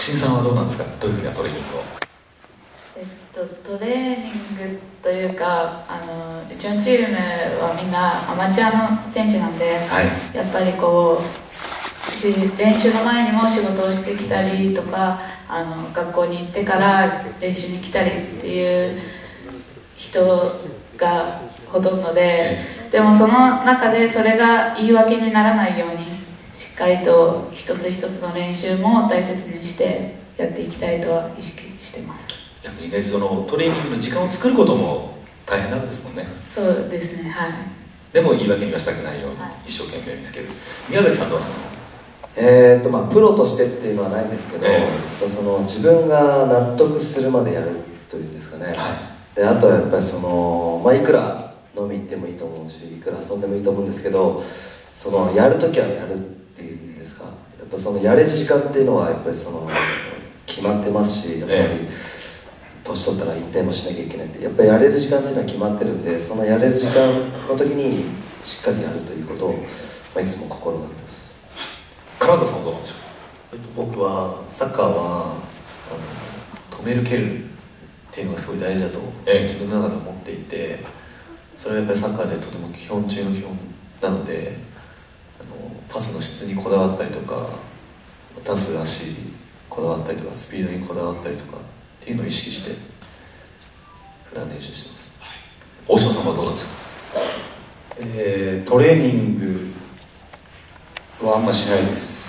新さんはどうなんですか、どういうふうなトレーニングを。 トレーニングというか、うちのチームはみんなアマチュアの選手なんで、 はい、 やっぱりこう練習の前にも仕事をしてきたりとか、学校に行ってから練習に来たりっていう人がほとんどで、でもその中でそれが言い訳にならないようにしっかりと一つ一つの練習も大切にしてやっていきたいとは意識してます。 逆にね、そのトレーニングの時間を作ることも大変なんですもんね。 そうですね、はい。 でも言い訳にはしたくないように一生懸命見つける。宮崎さんどうなんですか。 プロとしてっていうのはないんですけど、その自分が納得するまでやるというんですかね、であとはやっぱりその、いくら飲み行ってもいいと思うし、いくら遊んでもいいと思うんですけど、そのやるときはやるっていうんですか、やっぱそのやれる時間っていうのはやっぱりその決まってますし、やっぱり年取ったら引退もしなきゃいけないって、やっぱりやれる時間っていうのは決まってるんで、そのやれる時間の時にしっかりやるということを、いつも心がけてます。 金沢さんはどうなんでしょう。 僕はサッカーは止める蹴るっていうのがすごい大事だと自分の中で思っていて、それはやっぱりサッカーでとても基本中の基本なので、パスの質にこだわったりとか、出す足にこだわったりとか、スピードにこだわったりとかっていうのを意識して普段練習してます。 大島さんはどうなんですか。 トレーニングはあんましないです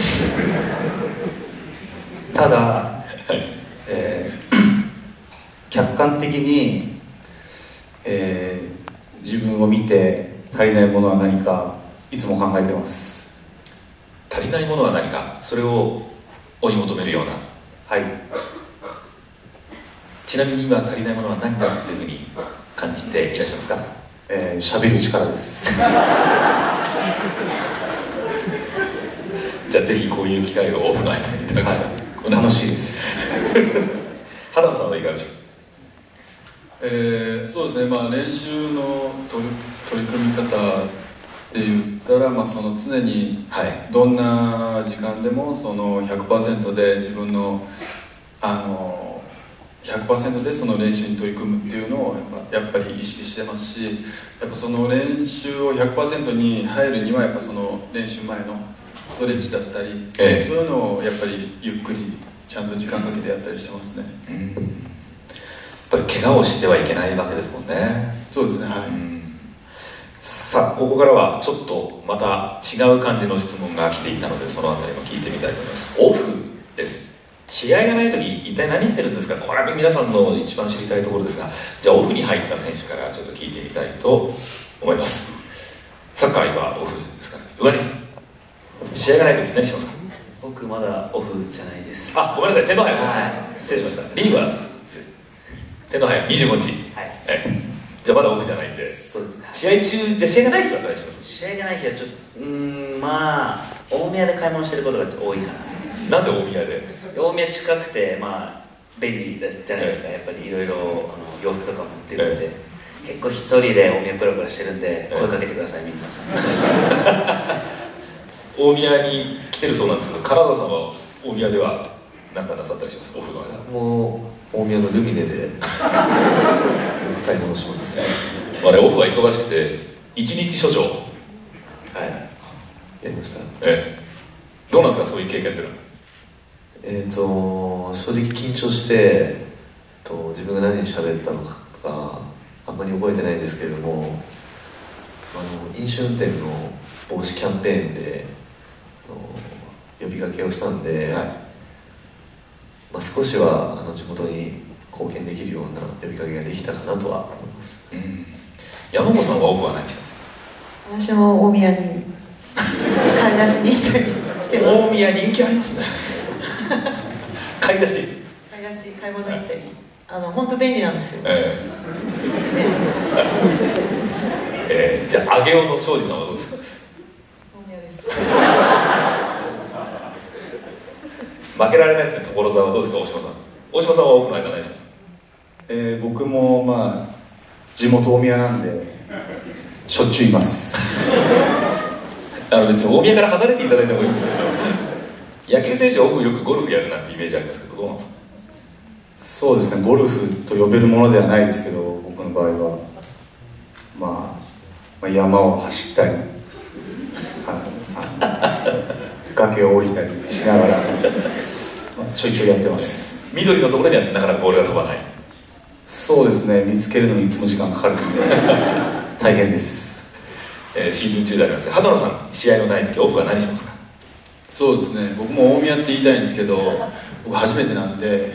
ただ、客観的に、自分を見て足りないものは何かいつも考えてます。 足りないものは何か、それを追い求めるような。 はい。 ちなみに今足りないものは何かというふうに感じていらっしゃいますか。 喋る力ですじゃあぜひこういう機会をオフの間にたくさん、 楽しいです原野さんはいかがでしょう。そうですね、練習の取り組み方って言ったら、その常にどんな時間でもその 100% で自分の100% でその練習に取り組むっていうのをやっぱり意識してますし、やっぱその練習を 100% に入るにはやっぱその練習前のストレッチだったり、そういうのをやっぱりゆっくりちゃんと時間かけてやったりしてますね。 やっぱり怪我をしてはいけないわけですもんね。 そうですね、はい。 さあここからはちょっとまた違う感じの質問が来ていたので、そのあたりも聞いてみたいと思います。オフです。試合がない時一体何してるんですか。これは皆さんの一番知りたいところですが、じゃあオフに入った選手からちょっと聞いてみたいと思います。サッカー今オフですかね。宇賀さん、試合がない時何してますか。 僕まだオフじゃないです。 ごめんなさい、天皇杯、失礼しました。リーグは天皇杯25日、じゃあまだオフじゃないんで。 そうですね。 試合中、じゃあ試合がない日は何してます。 試合がない日はちょっと大宮で買い物してることが多いかな。 なんで大宮で。 大宮近くて便利じゃないですか。やっぱりいろいろ洋服とかも売ってるんで、結構一人で大宮プラプラしてるんで、声かけてください、皆さん。 大宮に来てるそうなんですけど、金沢さんは大宮では何かなさったりします。オフの間。 もう大宮のルミネで買い物します。 オフは忙しくて一日所長やりました。 どうなんですか、そういう経験っていうのは。 正直緊張して自分が何に喋ったのかとかあんまり覚えてないんですけれども、飲酒運転の防止キャンペーンで呼びかけをしたんで、少しは地元に貢献できるような呼びかけができたかなとは思います。 山本さんはオフは何してますか。 私も大宮に買い出しに行ったりしてます。 大宮人気ありますね買い出し買い物行ったり、本当便利なんですよ。 じゃあ上尾の庄司さんはどうですか。 大宮です。 負けられないですね。所沢はどうですか。大島さん。大島さんはオフの間何してますか。 僕も地元大宮なんでしょっちゅういます別に大宮から離れていただいてもいいんですけど、 野球選手はオフよくゴルフやるなんてイメージありますけど、どうなんですか？ そうですね、ゴルフと呼べるものではないですけど、僕の場合は、まあ、山を走ったり、崖を降りたりしながら、ちょいちょいやってます。 緑のところにはなかなかボールが飛ばない。 そうですね、見つけるのにいつも時間かかるので大変です、 シーズン中でありますが、畑野さん、試合のない時オフは何してますか？ そうですね、僕も大宮って言いたいんですけど、僕初めてなんで、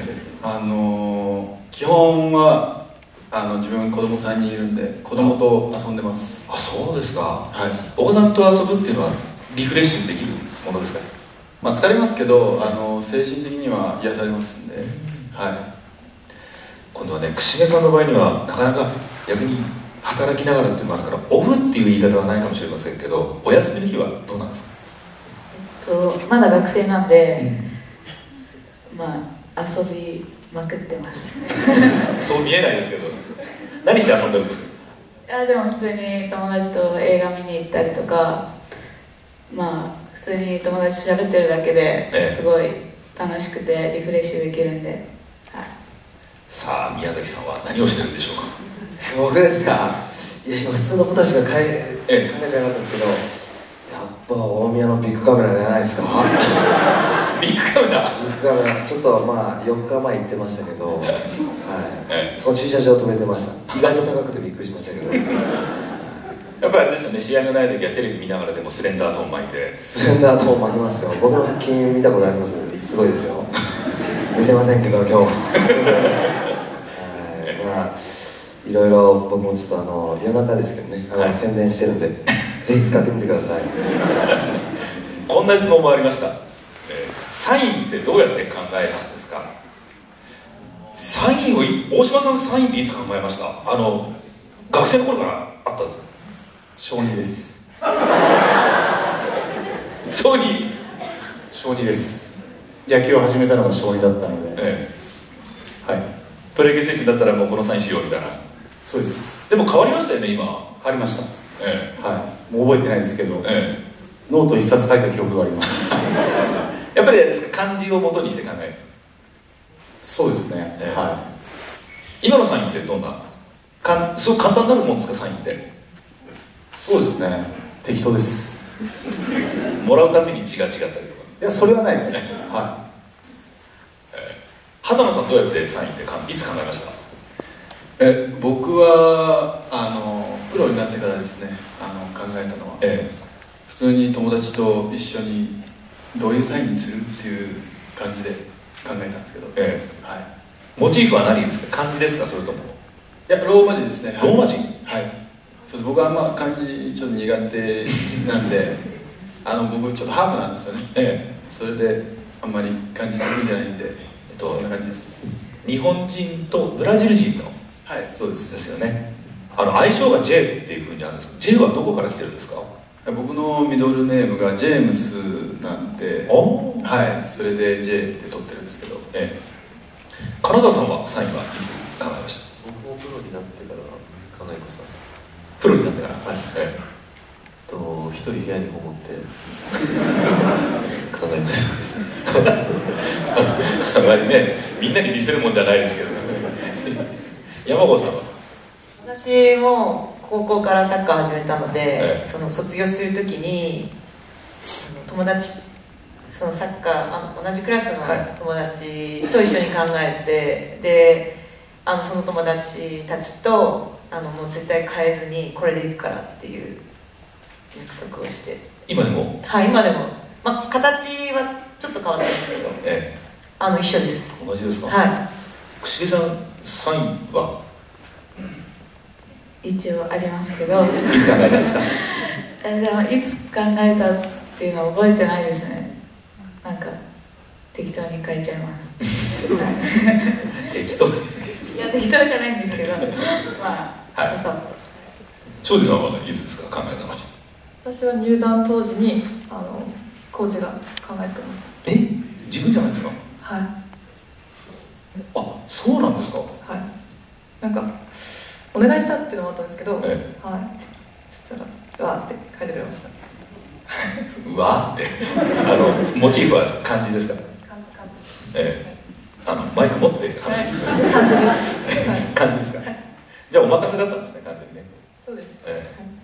基本は自分子供3人いるんで、子供と遊んでます。 あ、そうですか。 はい。 お子さんと遊ぶっていうのはリフレッシュできるものですか？ まあ疲れますけど、精神的には癒されますんで、はい。 今度はね、串毛さんの場合にはなかなか逆に働きながらっていうのもあるから、オフっていう言い方はないかもしれませんけど、お休みの日はどうなんですか？ まだ学生なんで、まあ遊びまくってますそう見えないですけど、何して遊んでるんですか？ いやでも普通に友達と映画見に行ったりとか、まあ普通に友達と喋ってるだけですごい楽しくてリフレッシュできるんで、はい。 さあ宮崎さんは何をしてるんでしょうか？ 僕ですか？いや今普通の子たちが考えてなかったんですけど、やっぱ大宮のビッグカメラじゃないですか？ ビッグカメラ？ ビッグカメラ、ちょっとまあ4日前行ってましたけど、はい、その駐車場止めてました。意外と高くてびっくりしましたけど。 やっぱりあれですよね、試合のない時はテレビ見ながらでもスレンダートーン巻いて。 スレンダートーン巻きますよ。僕の腹筋見たことあります？すごいですよ。見せませんけど今日まあいろいろ僕もちょっと夜中ですけどね、宣伝してるんでぜひ使ってみてください。 こんな質問もありました。サインってどうやって考えたんですか？サインを大島さん、サインっていつ考えました？学生の頃からあった？ 小2です。 小2？ 小2です。野球を始めたのが小2だったので、はい。 プロ野球選手だったらもうこのサインしようみたいな。 そうです。 でも変わりましたよね、今。 変わりました。はい。もう覚えてないですけど、ノート1冊書いた記憶があります。 やっぱりあれですか、漢字を元にして考える？ そうですね。はい。 今のサインってどんな？すごく簡単になるもんですか、サインって？ そうですね。適当です。 もらうために字が違ったりとか？ いや、それはないです。はい。 畑野さんどうやってサインっていつ考えました？ 僕はプロになってからですね、考えたのは、普通に友達と一緒にどういうサインにするっていう感じで考えたんですけど、はい。 モチーフは何ですか？漢字ですか、それとも？ いや、ローマ字ですね。 ローマ字？ はい。そうです。僕はあんま漢字ちょっと苦手なんで僕ちょっとハーフなんですよね。それであんまり漢字得意じゃないんで、そんな感じです。 日本人とブラジル人の、 はい、そうです。 ですよね。愛称が J っていうふうにあるんですけど、 J はどこから来てるんですか？ 僕のミドルネームがジェームスなんで、はい、それで J って取ってるんですけど、 金沢さんはサインはいつ考えました？ 僕もプロになってから考えました。 プロになってから？ はい。一人部屋にこもって考えました。 あまりね、みんなに見せるもんじゃないですけど山郷さんは？ 私も高校からサッカー始めたので、その卒業するときに友達、そのサッカー同じクラスの友達と一緒に考えて、でその友達たちともう絶対変えずにこれでいくからっていう約束をして。 今でも？ はい、今でも、まあ、形はちょっと変わったんですけど、一緒です。 同じですか？ はい。 串毛さん、サインは？ 一応ありますけど、 いつ考えたんですか？ でもいつ考えたっていうのは覚えてないですね。なんか適当に書いちゃいます適当？いや、適当じゃないんですけど、まあ、はい。 庄司さんはいつですか、考えたのは？ 私は入団当時にコーチが考えてくれました。 自分じゃないですか？ はい。 あ、そうなんですか？ はい。なんかお願いしたっていうのもあったんですけど、はい。そしたらわーって書いてくれました。 うわーってモチーフは漢字ですか？マイク持って話してください。 漢字です。 漢字ですか？じゃあお任せだったんですね、完全にね。 そうです。